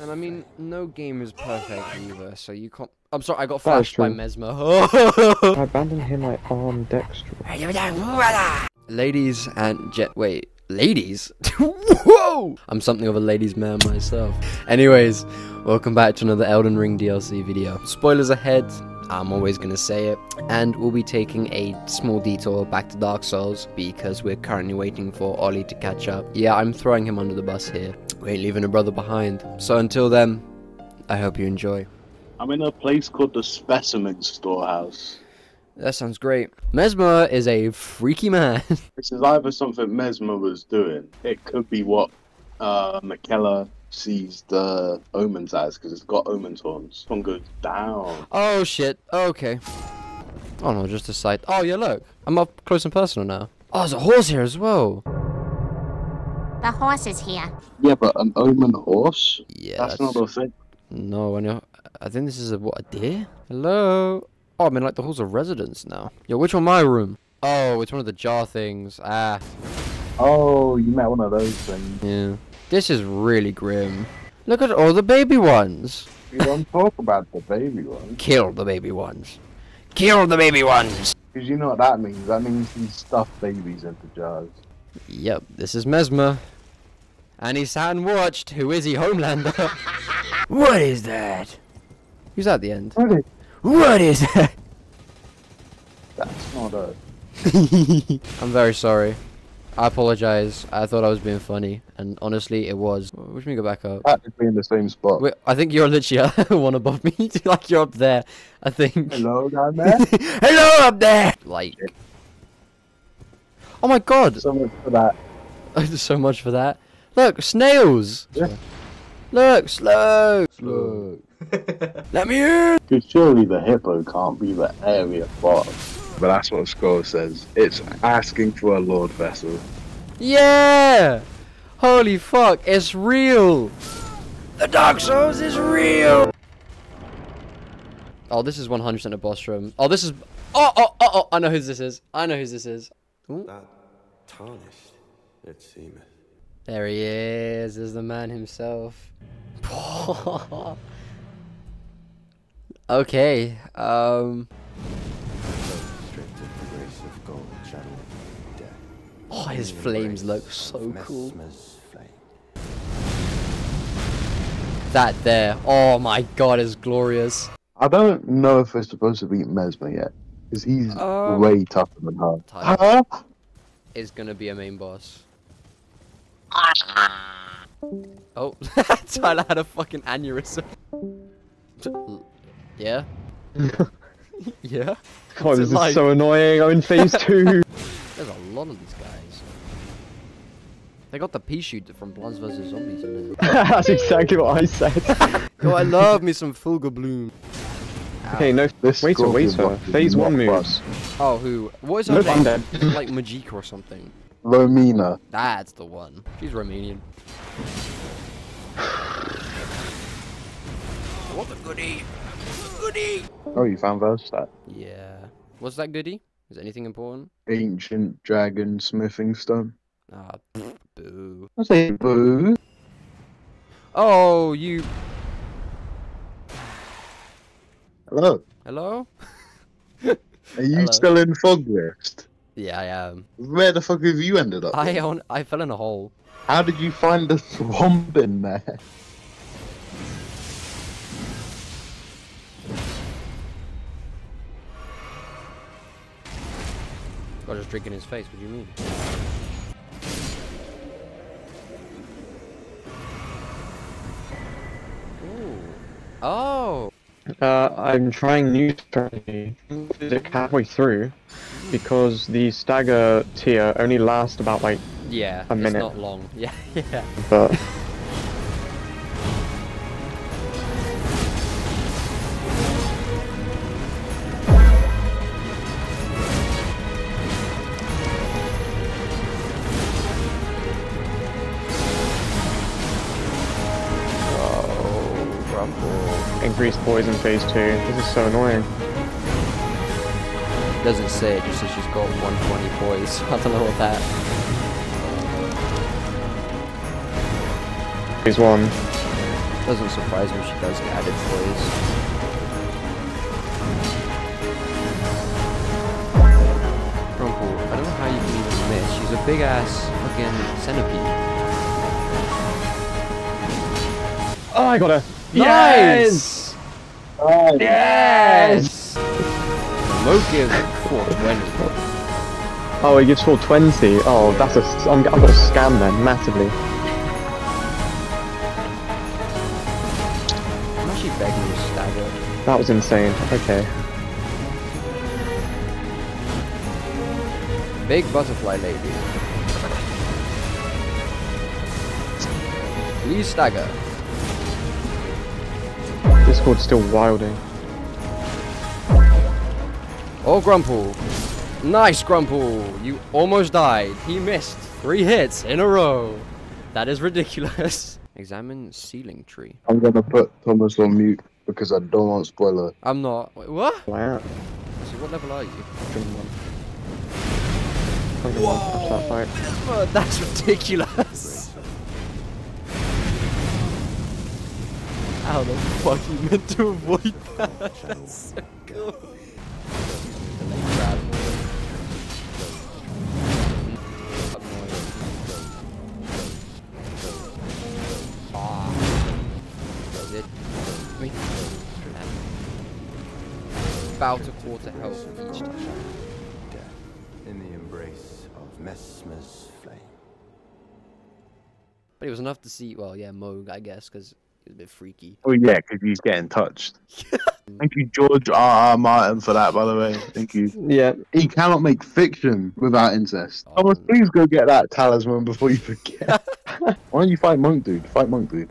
And I mean, no game is perfect either, so you can't. I'm sorry, I got flashed by Messmer. I abandoned him like ambidextrous. Ladies and wait, ladies? Whoa! I'm something of a ladies' man myself. Anyways, welcome back to another Elden Ring DLC video. Spoilers ahead. I'm always gonna say it, and we'll be taking a small detour back to Dark Souls because we're currently waiting for Ollie to catch up. Yeah, I'm throwing him under the bus here. We ain't leaving a brother behind. So until then, I hope you enjoy. I'm in a place called the Specimen Storehouse. That sounds great. Messmer is a freaky man. This is either something Messmer was doing. It could be what McKellar sees the omens as, because it's got omen's horns. This one goes down. Oh shit. Okay. Oh no, just a sight. Oh yeah, look. I'm up close and personal now. Oh, there's a horse here as well. The horse is here. Yeah, but an omen horse? Yeah, that's not a thing. No, I think this is a deer? Hello? Oh, I mean, like the halls of residence now. Yo, which one my room? Oh, it's one of the jar things. Ah. Oh, you met one of those things. Yeah. This is really grim. Look at all the baby ones. You don't talk about the baby ones. Kill the baby ones. Kill the baby ones. Because you know what that means. That means he stuffed babies into jars. Yep, this is Messmer. And he sat and watched. Who is he, Homelander? What is that? Who's at the end? What is that? That's not a... I'm very sorry. I apologize. I thought I was being funny, and honestly, it was. Which me go back up? Practically in the same spot. Wait, I think you're literally one above me. Like you're up there. I think. Hello down there. Hello up there. Like. Oh my god. So much for that. So much for that. Look, snails. Yeah. Look, slow. Let me in. Because surely the hippo can't be the area boss. But that's what the scroll says. It's asking for a lord vessel. Yeah! Holy fuck, it's real! The Dark Souls is real! Oh, this is 100% a boss room. Oh, this is... Oh, I know who this is. I know who this is. Ooh. That tarnished, it seemeth. There he is. There's the man himself. Okay, Oh, his flames look so cool. That there. Oh my god, is glorious. I don't know if we're supposed to beat Messmer yet. Because he's way tougher than her. Tyler is gonna be a main boss. Oh, Tyler had a fucking aneurysm. Yeah? Yeah? Oh, this is so annoying. I'm in phase 2. There's a lot of these guys. They got the pea shooter from Plants vs Zombies in there. That's exactly what I said. Yo, I love me some Fulgur Bloom. Okay, no, wait. Phase 1 moves. Oh, who? What is her Nope, I'm name? dead. Like Majika or something. Romina. That's the one. She's Romanian. What a goodie! Goodie! Oh, you found Verstat. Yeah. What's that goodie? Is anything important? Ancient dragon smithing stone. Ah, boo. I say boo. Oh, you... Hello. Hello? Are you Hello. still in Fogwest? Yeah, I am. Where the fuck have you ended up? I fell in a hole. How did you find the swamp in there? I was just drinking his face, what do you mean? Ooh. Oh! I'm trying new strategy. Halfway through, because the stagger tier only lasts about like Yeah, a minute. It's not long. Yeah, yeah. But increased poison phase 2. This is so annoying. Doesn't say it, just says she's got 120 poise. I don't know what that. Phase 1. Doesn't surprise me if she does get added toys. Rumple, I don't know how you can even miss. She's a big ass fucking centipede. Oh, I got her. Nice! Oh, Yes! Mo gives 420. Oh, he gives 420. Oh, that's a. I've got a scam then, massively. I'm actually begging you to stagger. That was insane. Okay. Big butterfly lady. Please stagger. Discord's still wilding. Oh, Grumple. Nice, Grumple. You almost died. He missed 3 hits in a row. That is ridiculous. Examine ceiling tree. I'm gonna put Thomas on mute because I don't want spoiler. I'm not. Wait, what? Wow. So what level are you? Whoa! Messmer, that's ridiculous. How the fuck you meant to avoid that? That's so cool. About a quarter health each time. Death in the embrace of Messmer's flame. But it was enough to see, well, yeah, Moog, I guess, because he was a bit freaky. Oh yeah, because he's getting touched. Thank you, George R. Martin, for that, by the way. Thank you. Yeah. He cannot make fiction without incest. Thomas, please go get that talisman before you forget. Why don't you fight Monk Dude? Fight Monk Dude.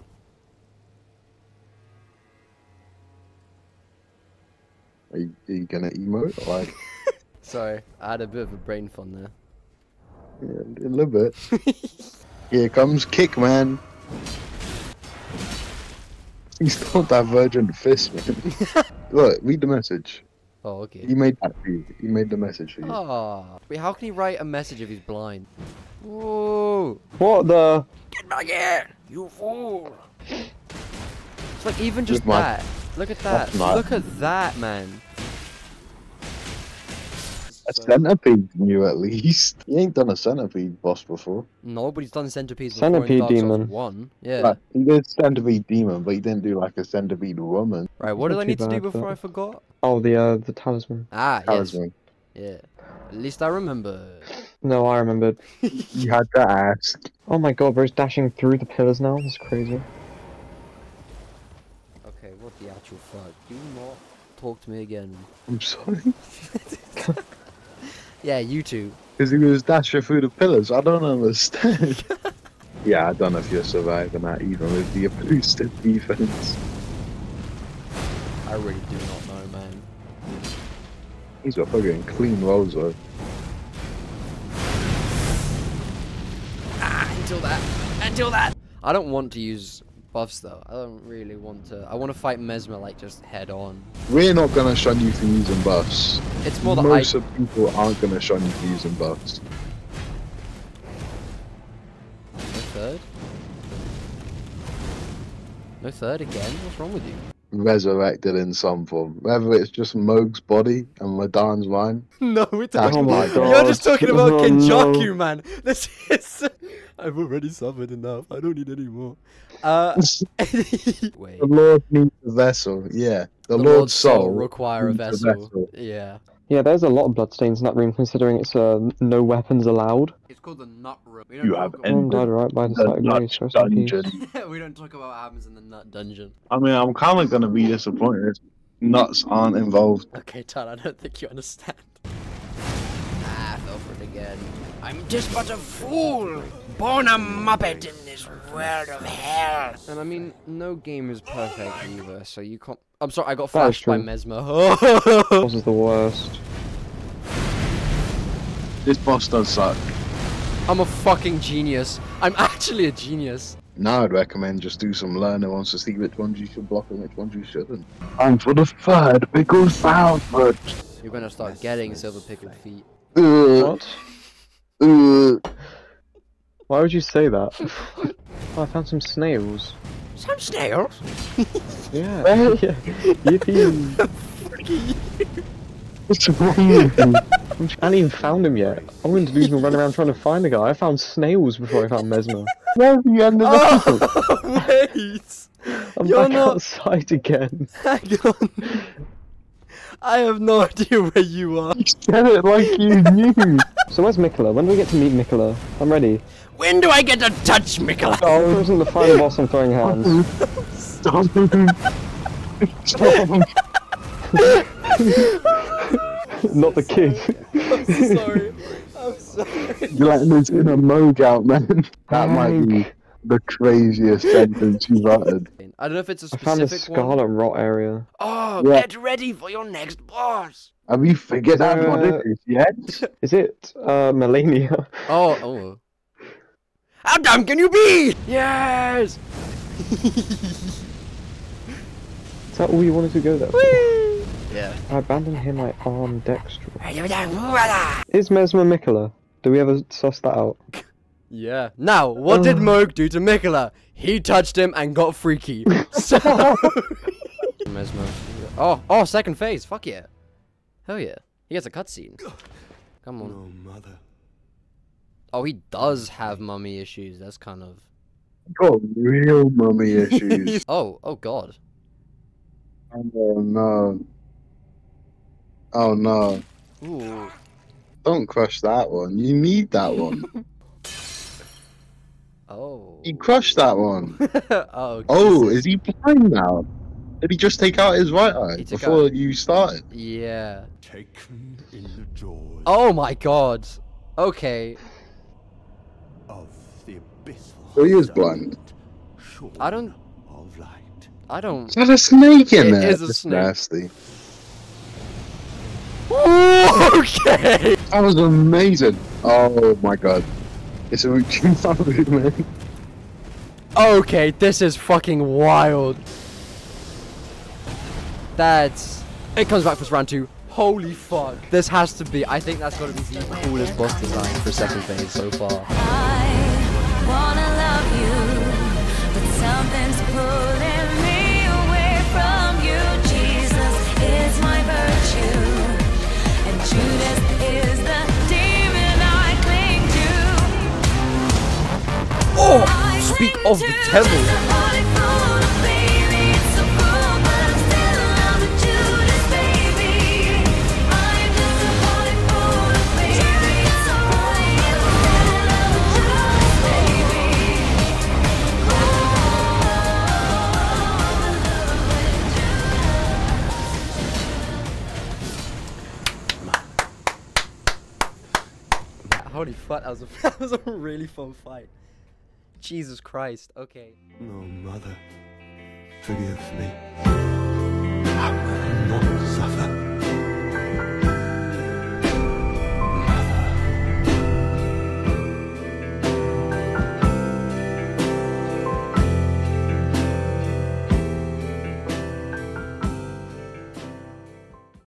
Are you gonna emote? Or like, Sorry, I had a bit of a brain fun there. yeah, a little bit. Here comes Kick, man. He's not Divergent Fist, man. Look, read the message. Oh, okay. He made that for you. He made the message for you. Oh, wait, how can he write a message if he's blind? Whoa! What the? Get back here, you fool! It's like even just With my- that. Look at that. That's not- Look at that, man. A centipede knew at least. He ain't done a centipede boss before. Nobody's done centipedes before Centipede in Dark Souls demon. 1. Yeah. Like, he did centipede demon, but he didn't do like a centipede woman. Right, what did Not I too need to do bad, before but- I forgot? Oh, the talisman. Ah, yes. Talisman. Yeah. At least I remember. No, I remembered. You had to ask. Oh my god, bro's dashing through the pillars now. That's crazy. Okay, what the actual fuck? Do not talk to me again. I'm sorry. Yeah, you two. Because he was dashing through the pillars. I don't understand. Yeah, I don't know if you're surviving that even with the boosted defense. I really do not know, man. These are fucking clean rolls though. Ah, until that. Until that. I don't want to use buffs though. I don't really want to. I want to fight Messmer like just head on. We're not gonna shun you for using buffs. It's more that Most of people aren't gonna shun you for using buffs. No third? No third again? What's wrong with you? Resurrected in some form. Whether it's just Moog's body and Madan's mind. No, we're That's Oh my my god. You're just talking about Oh, Kenjaku, no. man. This is. I've already suffered enough. I don't need any more. Wait. The Lord needs a vessel, yeah. The Lord's soul require a needs a vessel. Yeah. Yeah, there's a lot of bloodstains in that room considering it's no weapons allowed. It's called the nut room. We You have Everyone died right by the the sight of nut grace. Rest in peace. dungeon. We don't talk about what happens in the nut dungeon. I mean, I'm kind of gonna be disappointed. Nuts aren't involved. Okay, Todd, I don't think you understand. Ah, I fell for it again. I'm just but a fool, born a muppet in this world of hell. And I mean, no game is perfect either, so you can't. I'm sorry, I got That is flashed by true. Messmer. Boss is the worst. This boss does suck. I'm a fucking genius. I'm actually a genius. Now I'd recommend just do some learning ones to see which ones you should block and which ones you shouldn't. And for the third pickle soundboard. You're gonna start getting silver pickled feet. What? Why would you say that? Oh, I found some snails. Some snails. Yeah. Yeah. Yippee. What's wrong with you? I haven't even found him yet. I wouldn't even run around trying to find the guy. I found snails before I found Messmer. Where's the end of the Oh, wait. I'm You're back not- outside again. Hang on. I have no idea where you are. Get it like you knew. So where's Mikola? When do we get to meet Mikola? I'm ready. When do I get to touch Mikola? Oh, it wasn't the final boss on throwing hands. Stop him. Stop him. Not the kid. I'm sorry. I'm sorry. You're letting this inner moog out, man. That might be the craziest sentence you've uttered. I don't know if it's a I found the specific one. Scarlet Rot area. Oh, Yeah. get ready for your next boss. Have you figured out what it is yet? Is it melenia? Oh. How dumb can you be? Yes. Is that all you wanted to go there for? Yeah. I abandoned him like ambidextrous. Is Messmer Mikola? Do we ever suss that out? Yeah. Now, what did Moog do to Mikola? He touched him and got freaky. So Messmer. Oh, second phase. Fuck yeah. Hell yeah. He gets a cutscene. Come on. No, mother. Oh, he does have mummy issues. That's kind of. Got real mummy issues. Oh god. Oh no. Oh no. Ooh. Don't crush that one. You need that one. Oh. You crushed that one. Oh. Oh, Jesus. is he blind now? Did he just take out his right eye He took before out- you started? Yeah. Taken in the jaws Oh my god. Okay. of the abyssal. So he is sun, blind. shorn I don't- Of light. I don't. Is that a snake in It there? is a That's snake. nasty. Okay. That was amazing. Oh my god. It's a routine man. Okay, this is fucking wild. That's. It comes back for round 2. Holy fuck. This has to be. I think that's gotta be the coolest boss design for second phase so far. I wanna love you, but something's pulling me away from you. Jesus is my virtue, and Judas is the demon I cling to. Oh! I Speak cling of the to devil. just a holy fool, baby. It's so cruel, but I'm still in love with Judas, baby. I'm just a holy fool, baby. It's so right, I'm still in love with Judas, baby. Holy fuck, that was a really fun fight. Jesus Christ, okay. No, mother. Forgive me.